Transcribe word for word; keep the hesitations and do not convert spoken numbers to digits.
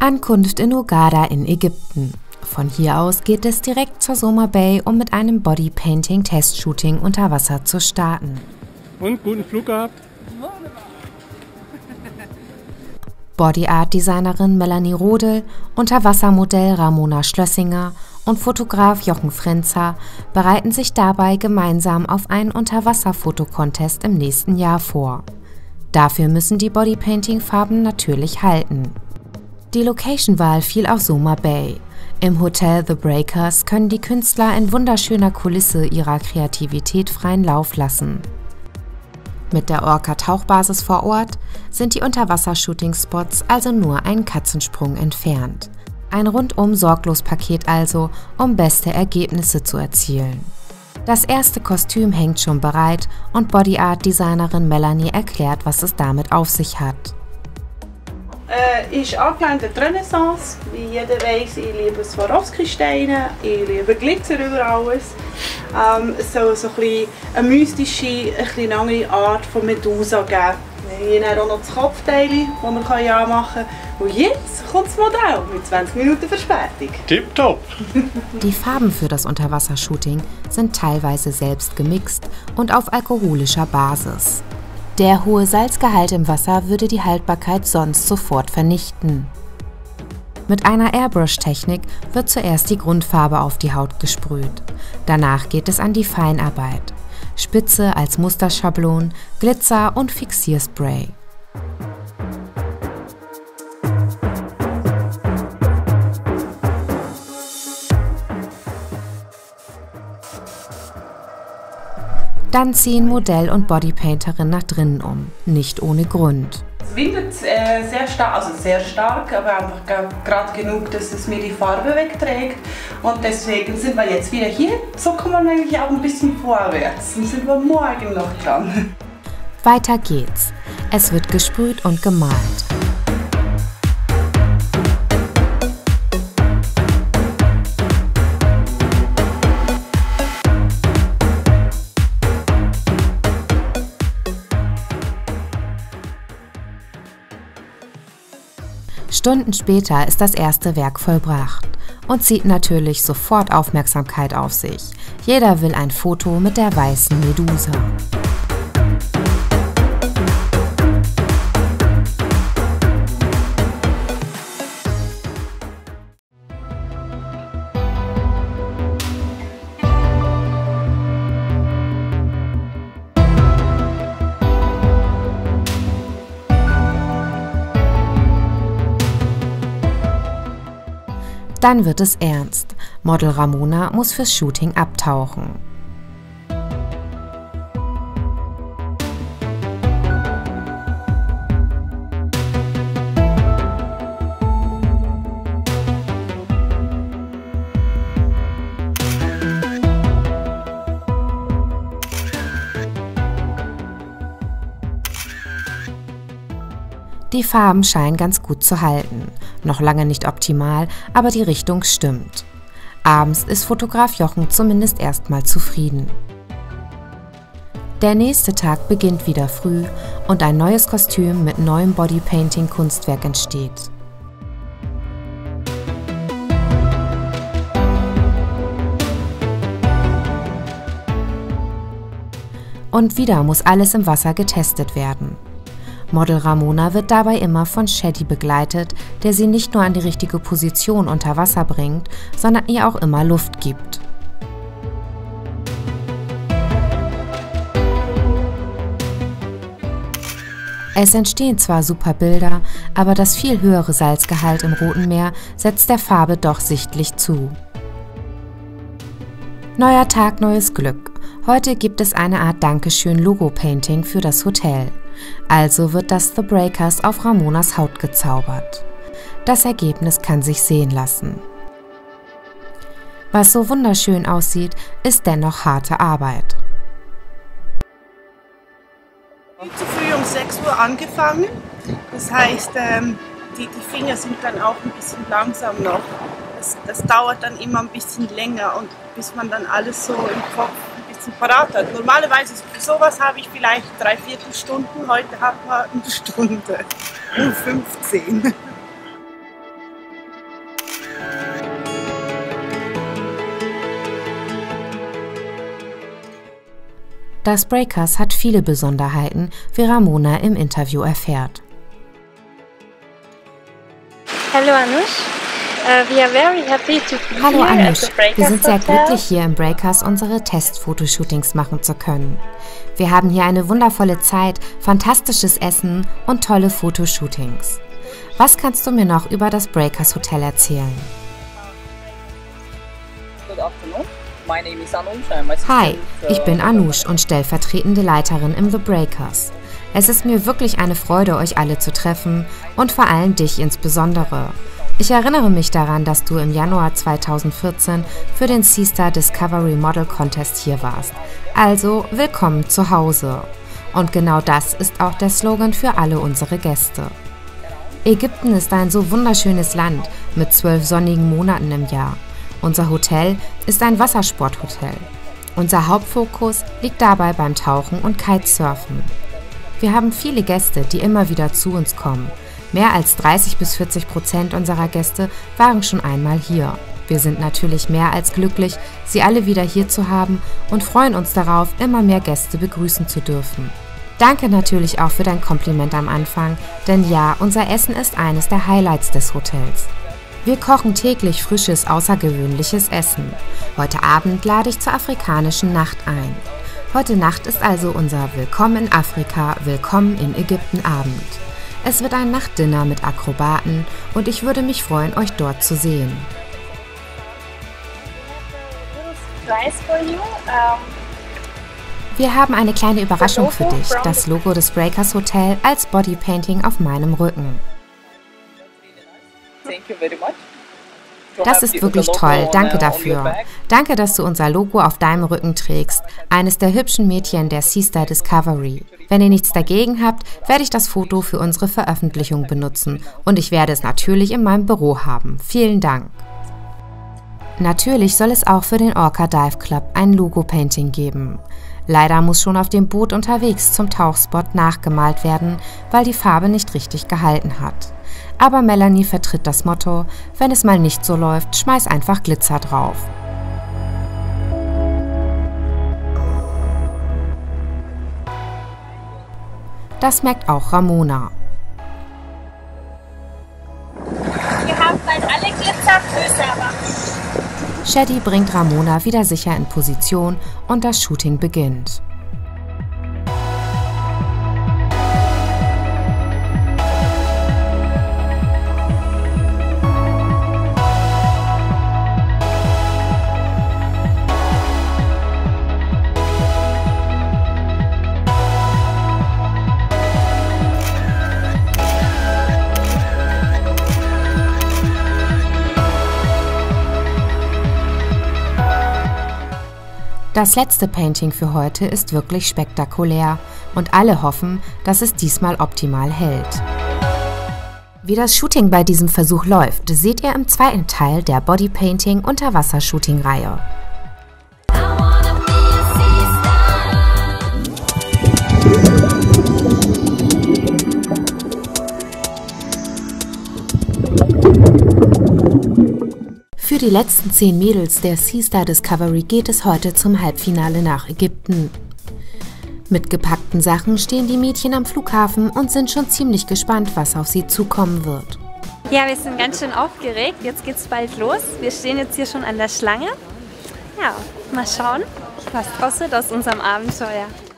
Ankunft in Hurghada in Ägypten. Von hier aus geht es direkt zur Soma Bay, um mit einem Bodypainting-Testshooting unter Wasser zu starten. Und guten Flug gehabt? Bodyart-Designerin Melanie Rodel, Unterwassermodell Ramona Schlössinger und Fotograf Jochen Frenzer bereiten sich dabei gemeinsam auf einen Unterwasser-Fotocontest im nächsten Jahr vor. Dafür müssen die Bodypainting-Farben natürlich halten. Die Location-Wahl fiel auf Soma Bay. Im Hotel The Breakers können die Künstler in wunderschöner Kulisse ihrer Kreativität freien Lauf lassen. Mit der Orca-Tauchbasis vor Ort sind die Unterwasser-Shooting-Spots also nur einen Katzensprung entfernt. Ein rundum sorglos Paket also, um beste Ergebnisse zu erzielen. Das erste Kostüm hängt schon bereit und Bodyart-Designerin Melanie erklärt, was es damit auf sich hat. Äh, ist angelehnt an die Renaissance. Wie jeder weiss, ich liebe Swarovski-Steine, ich liebe Glitzer über alles. Ähm, es soll so ein bisschen eine mystische, ein bisschen andere Art von Medusa geben. Wir haben auch noch das Kopfteil, das man anmachen kann. Und jetzt kommt das Modell mit zwanzig Minuten Verspätung. Tipptopp! Die Farben für das Unterwassershooting sind teilweise selbst gemixt und auf alkoholischer Basis. Der hohe Salzgehalt im Wasser würde die Haltbarkeit sonst sofort vernichten. Mit einer Airbrush-Technik wird zuerst die Grundfarbe auf die Haut gesprüht. Danach geht es an die Feinarbeit. Spitze als Musterschablon, Glitzer und Fixierspray. Dann ziehen Modell und Bodypainterin nach drinnen um, nicht ohne Grund. Es windet äh, sehr stark, also sehr stark, aber einfach gerade genug, dass es mir die Farbe wegträgt. Und deswegen sind wir jetzt wieder hier. So kommt man eigentlich auch ein bisschen vorwärts. Dann sind wir morgen noch dran. Weiter geht's. Es wird gesprüht und gemalt. Stunden später ist das erste Werk vollbracht und zieht natürlich sofort Aufmerksamkeit auf sich. Jeder will ein Foto mit der weißen Medusa. Dann wird es ernst. Model Ramona muss fürs Shooting abtauchen. Die Farben scheinen ganz gut zu halten. Noch lange nicht optimal, aber die Richtung stimmt. Abends ist Fotograf Jochen zumindest erstmal zufrieden. Der nächste Tag beginnt wieder früh und ein neues Kostüm mit neuem Bodypainting-Kunstwerk entsteht. Und wieder muss alles im Wasser getestet werden. Model Ramona wird dabei immer von Shaddy begleitet, der sie nicht nur an die richtige Position unter Wasser bringt, sondern ihr auch immer Luft gibt. Es entstehen zwar super Bilder, aber das viel höhere Salzgehalt im Roten Meer setzt der Farbe doch sichtlich zu. Neuer Tag, neues Glück. Heute gibt es eine Art Dankeschön-Logo-Painting für das Hotel. Also wird das The Breakers auf Ramonas Haut gezaubert. Das Ergebnis kann sich sehen lassen. Was so wunderschön aussieht, ist dennoch harte Arbeit. Zu früh um sechs Uhr angefangen. Das heißt, ähm, die, die Finger sind dann auch ein bisschen langsam noch. Das, das dauert dann immer ein bisschen länger, und bis man dann alles so im Kopf ein bisschen parat hat. Normalerweise für sowas habe ich vielleicht drei Viertelstunden, heute hat man eine Stunde, fünfzehn. Das Breakers hat viele Besonderheiten, wie Ramona im Interview erfährt. Hallo Anush. Uh, we are very happy to be Hallo here Anush, at the Breakers wir sind sehr Hotel. glücklich, hier im Breakers unsere Test-Fotoshootings machen zu können. Wir haben hier eine wundervolle Zeit, fantastisches Essen und tolle Fotoshootings. Was kannst du mir noch über das Breakers Hotel erzählen? Good afternoon. My name is Anush. I'm assistant, Hi, ich bin uh, Anush und stellvertretende Leiterin im The Breakers. Es ist mir wirklich eine Freude, euch alle zu treffen und vor allem dich insbesondere. Ich erinnere mich daran, dass du im Januar zweitausendvierzehn für den SeaStar Discovery Model Contest hier warst. Also willkommen zu Hause. Und genau das ist auch der Slogan für alle unsere Gäste. Ägypten ist ein so wunderschönes Land mit zwölf sonnigen Monaten im Jahr. Unser Hotel ist ein Wassersporthotel. Unser Hauptfokus liegt dabei beim Tauchen und Kitesurfen. Wir haben viele Gäste, die immer wieder zu uns kommen. Mehr als dreißig bis vierzig Prozent unserer Gäste waren schon einmal hier. Wir sind natürlich mehr als glücklich, sie alle wieder hier zu haben und freuen uns darauf, immer mehr Gäste begrüßen zu dürfen. Danke natürlich auch für dein Kompliment am Anfang, denn ja, unser Essen ist eines der Highlights des Hotels. Wir kochen täglich frisches, außergewöhnliches Essen. Heute Abend lade ich zur afrikanischen Nacht ein. Heute Nacht ist also unser Willkommen in Afrika, Willkommen in Ägypten Abend. Es wird ein Nachtdinner mit Akrobaten und ich würde mich freuen, euch dort zu sehen. Wir haben eine kleine Überraschung für dich, das Logo des Breakers Hotel als Bodypainting auf meinem Rücken. Thank you very much. Das ist wirklich toll, danke dafür. Danke, dass du unser Logo auf deinem Rücken trägst, eines der hübschen Mädchen der SeaStar Discovery. Wenn ihr nichts dagegen habt, werde ich das Foto für unsere Veröffentlichung benutzen und ich werde es natürlich in meinem Büro haben. Vielen Dank. Natürlich soll es auch für den Orca Dive Club ein Logo-Painting geben. Leider muss schon auf dem Boot unterwegs zum Tauchspot nachgemalt werden, weil die Farbe nicht richtig gehalten hat. Aber Melanie vertritt das Motto, wenn es mal nicht so läuft, schmeiß einfach Glitzer drauf. Das merkt auch Ramona. Wir haben bald alle Glitzer Größe erwartet. Shadi bringt Ramona wieder sicher in Position und das Shooting beginnt. Das letzte Painting für heute ist wirklich spektakulär und alle hoffen, dass es diesmal optimal hält. Wie das Shooting bei diesem Versuch läuft, seht ihr im zweiten Teil der Bodypainting Unterwasser-Shooting-Reihe. Für die letzten zehn Mädels der SeaStar Discovery geht es heute zum Halbfinale nach Ägypten. Mit gepackten Sachen stehen die Mädchen am Flughafen und sind schon ziemlich gespannt, was auf sie zukommen wird. Ja, wir sind ganz schön aufgeregt. Jetzt geht's bald los. Wir stehen jetzt hier schon an der Schlange. Ja, mal schauen, was draus wird aus unserem Abenteuer.